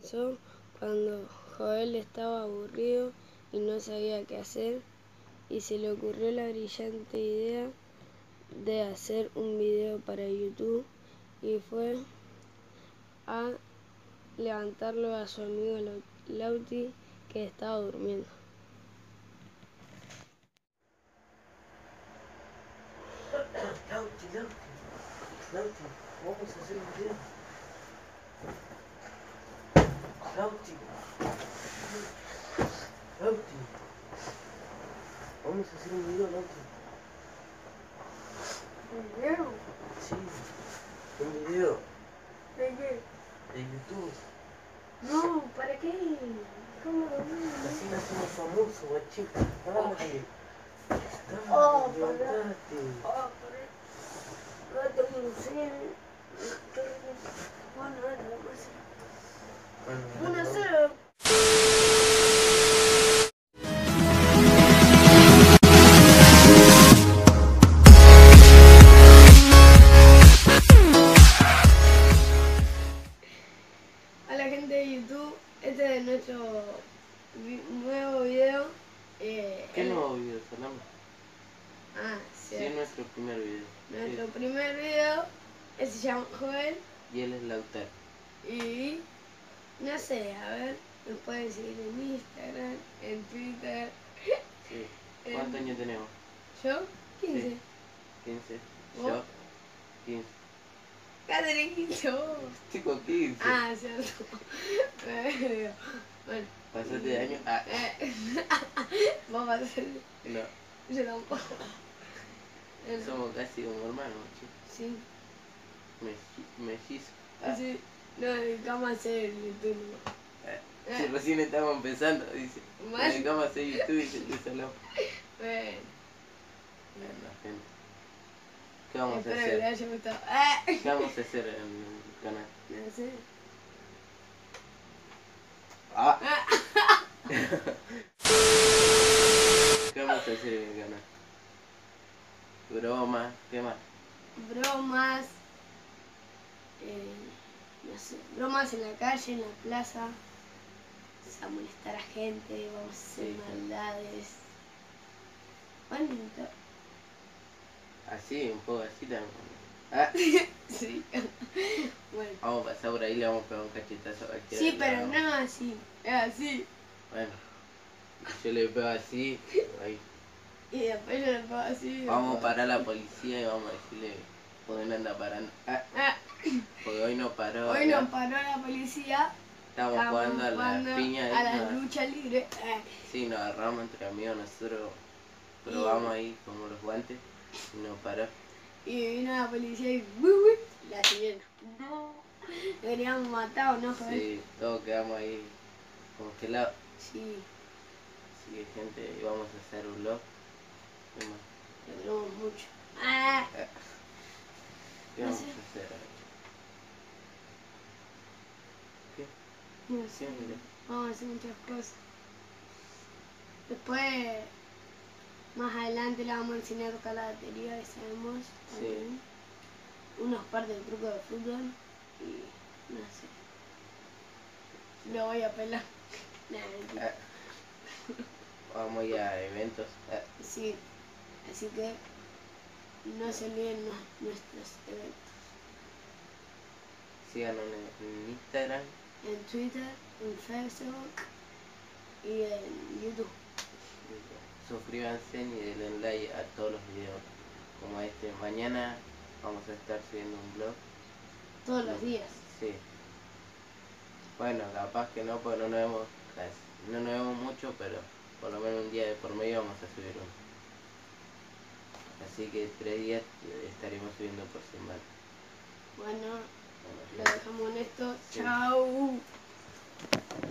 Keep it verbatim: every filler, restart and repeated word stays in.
comenzó cuando Joel estaba aburrido y no sabía qué hacer, y se le ocurrió la brillante idea de hacer un video para YouTube, y fue a levantarlo a su amigo Lauti, que estaba durmiendo. Lauti, Lauti, Lauti, vamos a hacer un video. Lauti, Lauti, vamos a hacer un video, Lauti. ¿Un video? Sí, un video. ¿De qué? De YouTube. No, ¿para qué? ¿Cómo lo Así nacimos famosos, guachín. Dale. Oh, Dale, levantate. Oh, no tengo un cel. Bueno, a ver, vamos a hacer. Bueno, Una vamos. cero. A la gente de YouTube, este es nuestro vi nuevo video. Eh, ¿Qué el... nuevo video, Salame? Ah, sí. Sí, es nuestro primer video. Nuestro Sí. primer video, él se llama Joel, Y él es Lautaro. y no sé, a ver, nos pueden seguir en Instagram, en Twitter. Sí. ¿Cuántos en... años tenemos? ¿Yo? quince. Sí. quince. ¿Vos? Yo, quince. Catherine, quince vos. Chico, quince. Ah, cierto. Bueno. Pasaste de año. Ah. Eh, vos pasaste. No. Yo tampoco. Somos casi como hermanos, chicos. Sí. Mellizo. Ah. Sí. Nos dedicamos a hacer YouTube. Ah. Si recién estamos empezando, dice. Nos Mal. dedicamos a hacer YouTube y se te Salame. Bueno. Bueno, gente. ¿Qué vamos a Espero que hacer? les haya gustado. Ah. ¿Qué vamos a hacer en el canal? No sé. Ah. Ah. ¿Qué vamos a hacer en el canal? Bromas, ¿qué más? Bromas. Eh, no sé. Bromas en la calle, en la plaza. Vamos a molestar a gente. Vamos a hacer Sí. maldades. Bonito. Así, un poco así también. Ah. Sí. Bueno. Vamos a pasar por ahí y le vamos a pegar un cachetazo a cualquiera. Sí, del pero lado. no así. Es así. Bueno, yo le pego así, ahí. Y después yo le pongo así. Vamos a parar a la policía y vamos a decirle por qué no anda parando. Ah, Ah, porque hoy no paró. hoy ¿verdad? nos paró la policía. Estamos Estábamos jugando a jugando la piña. a la nos- lucha libre. Ah, Sí, nos agarramos entre amigos, nosotros Y- probamos ahí como los guantes y nos paró. Y vino la policía y ¡bui, bui! La sirena. No. Lo queríamos matar, ¿no, Joel? Sí, todos quedamos ahí congelados. Sí, Así que gente, íbamos a hacer un vlog. ¿Qué más? lo queremos mucho. Ah, ¿Qué No vamos sé. a hacer? ¿Qué? no sé. ¿Qué, mira? Vamos a hacer muchas cosas. Después, más adelante, le vamos a enseñar a tocar la batería, que sabemos. También. Unos par de trucos de fútbol. Y no sé. Lo voy a pelar. Nah, mentira. Ah. Vamos a ir a eventos. Ah. Sí, así que no se olviden nu- nuestros eventos. Síganos en, en Instagram. En Twitter, en Facebook y en YouTube. Suscríbanse y denle like a todos los videos como este. Mañana vamos a estar subiendo un vlog. Todos los días. Sí. Bueno, capaz que no, porque no nos vemos casi- no nos vemos mucho, pero por lo menos un día de por medio vamos a subir uno. Así que tres días eh, estaremos subiendo por semana. Bueno, Bueno, lo dejamos en esto. Sí. Chao.